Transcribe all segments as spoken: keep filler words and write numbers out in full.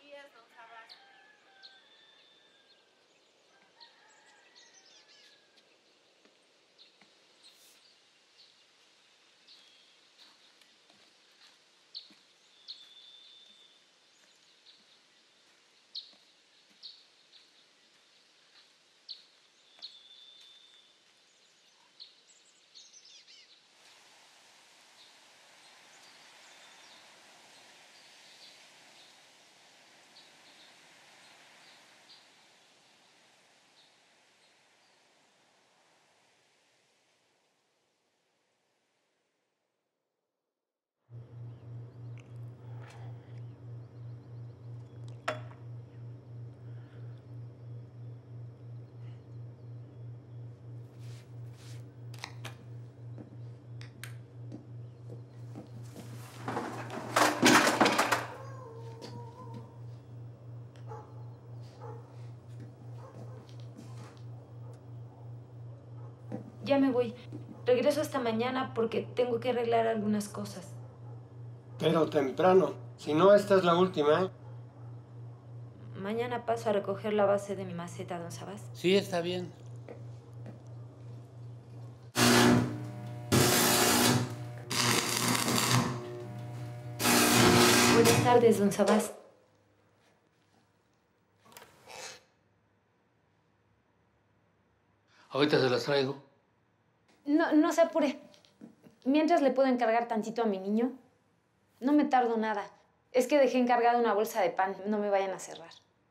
días, don Sabas. Ya me voy. Regreso hasta mañana porque tengo que arreglar algunas cosas. Pero temprano. Si no, esta es la última, ¿eh? Mañana paso a recoger la base de mi maceta, don Sabas. Sí, está bien. Buenas tardes, don Sabas. Ahorita se las traigo. No, no se apure. Mientras le puedo encargar tantito a mi niño. No me tardo nada. Es que dejé encargada una bolsa de pan. No me vayan a cerrar.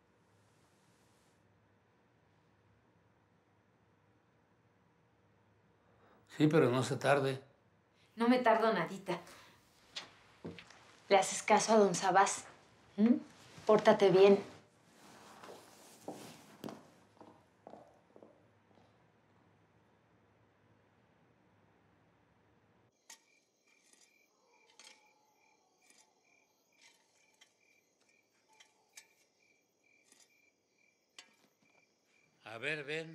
Sí, pero no se tarde. No me tardo nadita. Le haces caso a don Sabas. ¿Mm? Pórtate bien. A ver, ven.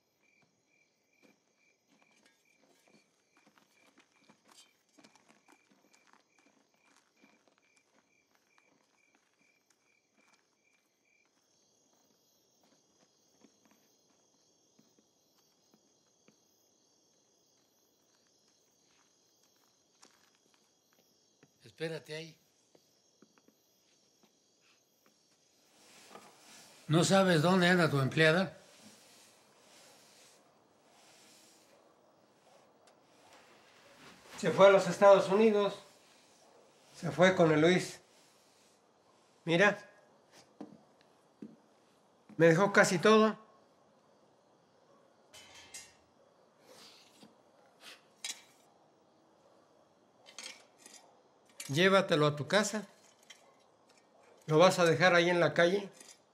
Espérate ahí. ¿No sabes dónde anda tu empleada? Se fue a los Estados Unidos. Se fue con el Luis. Mira. Me dejó casi todo. Llévatelo a tu casa. ¿Lo vas a dejar ahí en la calle?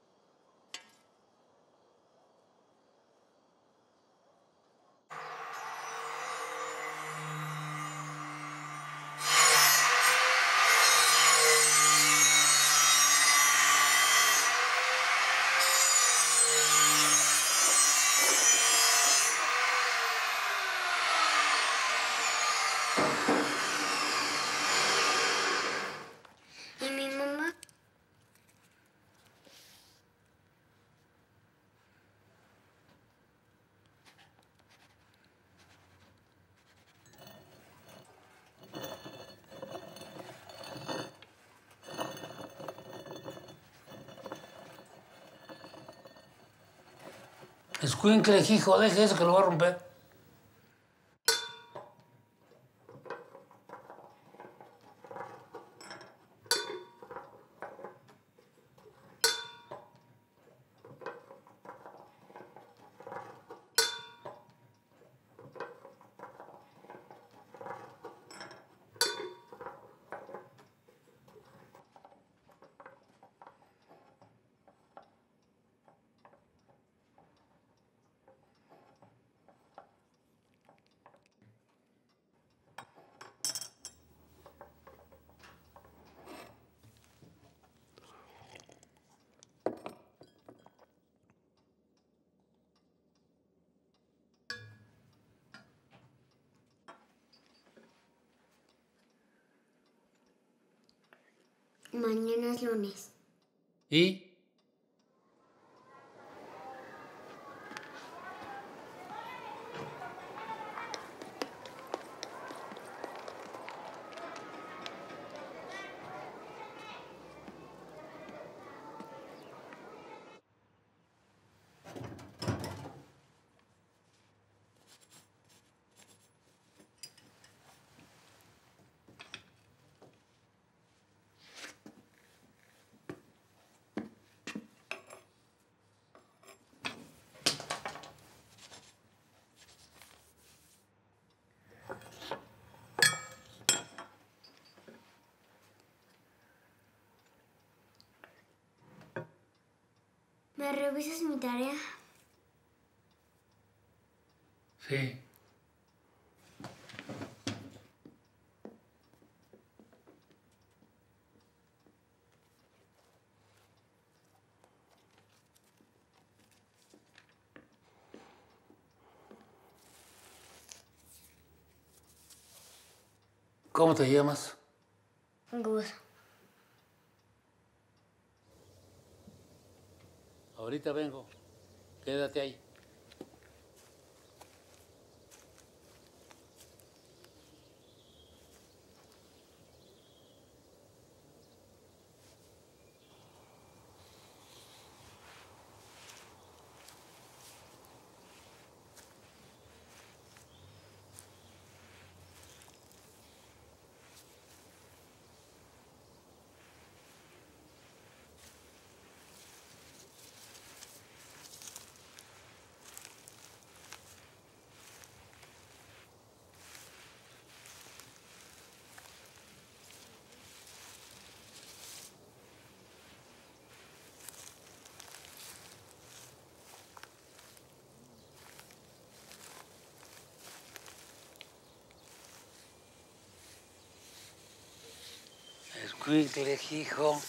¿Y mi mamá? Escuincle, hijo, deje eso que lo va a romper. Mañana es lunes. ¿Y? ¿Me revisas mi tarea? Sí. ¿Cómo te llamas? Gus. Ahorita vengo. Quédate ahí. Escuincle, hijo.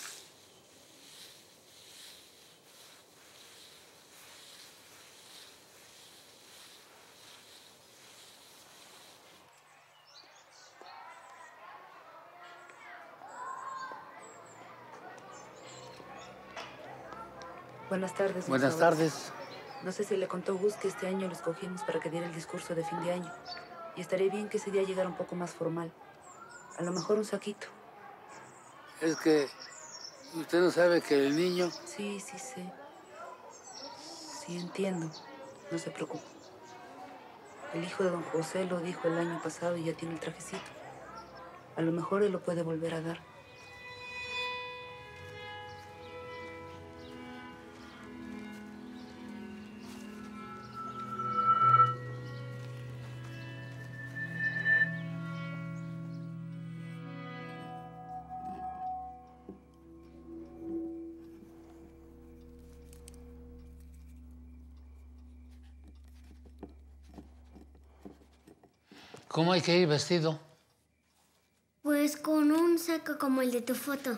Buenas tardes. Buenas Gonzalo. tardes. No sé si le contó Gus que este año lo escogimos para que diera el discurso de fin de año. Y estaría bien que ese día llegara un poco más formal. A lo mejor un saquito. Es que usted no sabe que el niño... Sí, sí sé. Sí entiendo. No se preocupe. El hijo de don José lo dijo el año pasado y ya tiene el trajecito. A lo mejor él lo puede volver a dar. ¿Cómo hay que ir vestido? Pues con un saco como el de tu foto.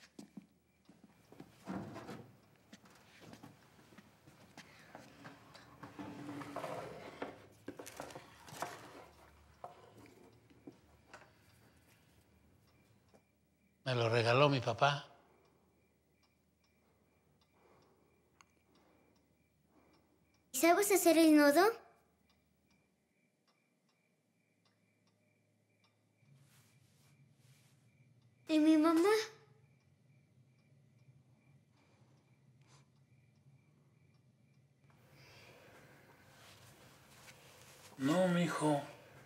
Me lo regaló mi papá. ¿Sabes hacer el nudo? ¿Y mi mamá? No, mijo.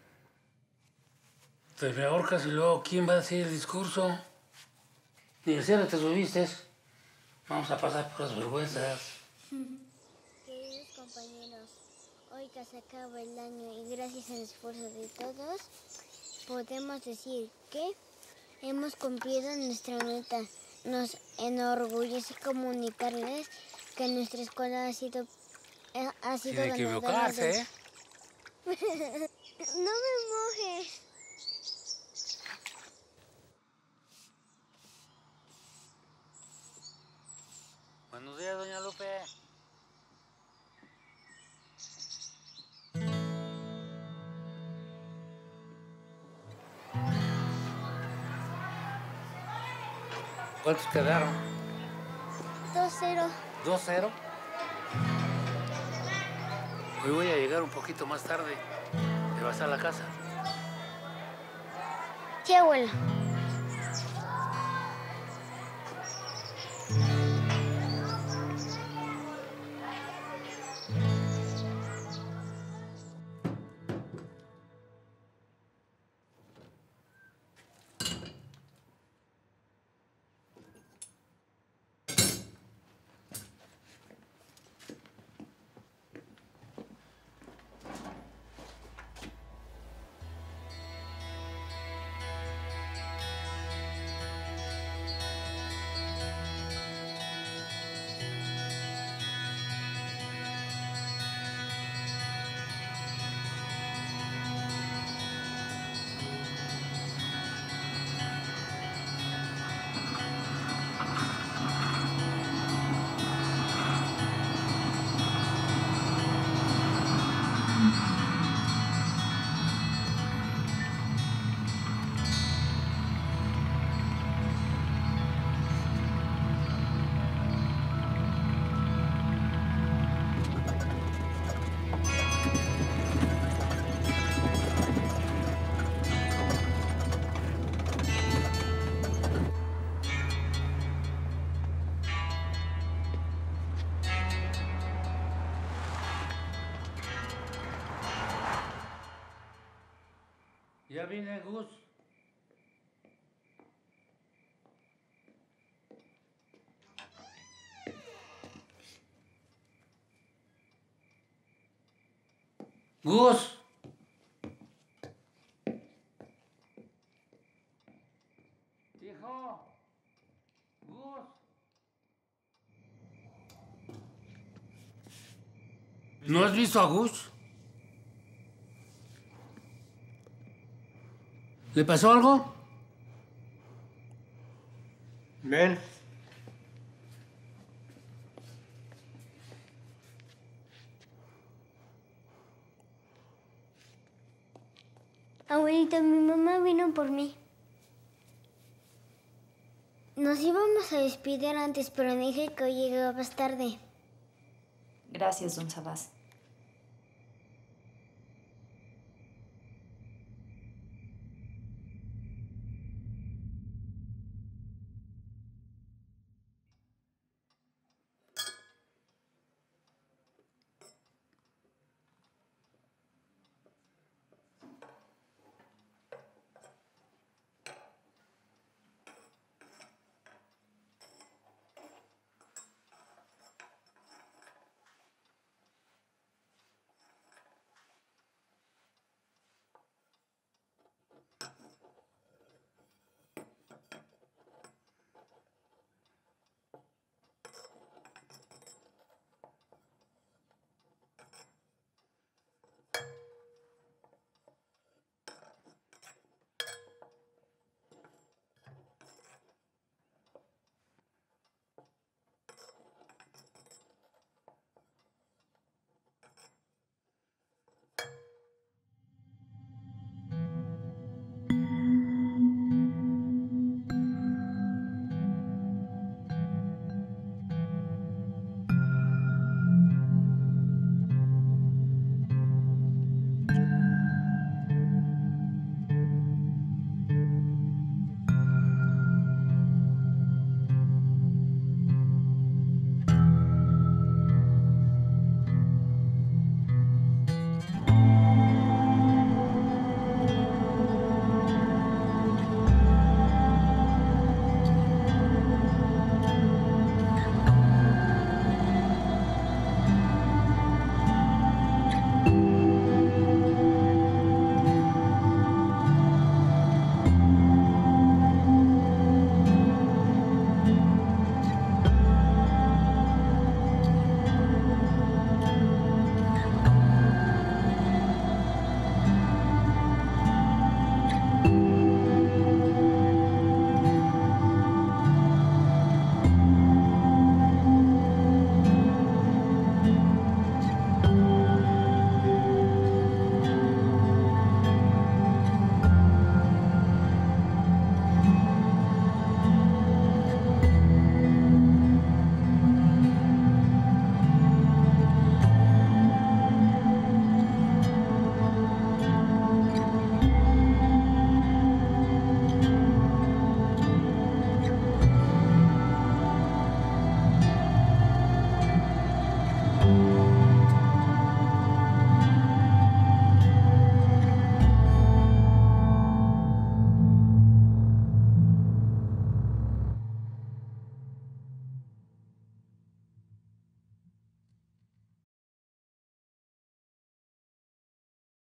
Te me ahorcas y luego, ¿quién va a decir el discurso? Ni siquiera te subiste. Vamos a pasar por las vergüenzas. Queridos compañeros, hoy que se acaba el año y gracias al esfuerzo de todos, podemos decir que hemos cumplido nuestra meta. Nos enorgullece comunicarles que nuestra escuela ha sido, eh, ha sido Sin ganadora equivocarse, de- ¿eh? No me mojes. Buenos días, doña Lupe. ¿Cuántos quedaron? dos cero. ¿dos cero? Hoy voy a llegar un poquito más tarde. ¿Te vas a la casa? Sí, abuela. Ya vine, Gus. Gus. Hijo. Gus. ¿No has visto a Gus? ¿Le pasó algo? Ven. Abuelita, mi mamá vino por mí. Nos íbamos a despedir antes, pero me dije que hoy llegabas tarde. Gracias, don Sabás.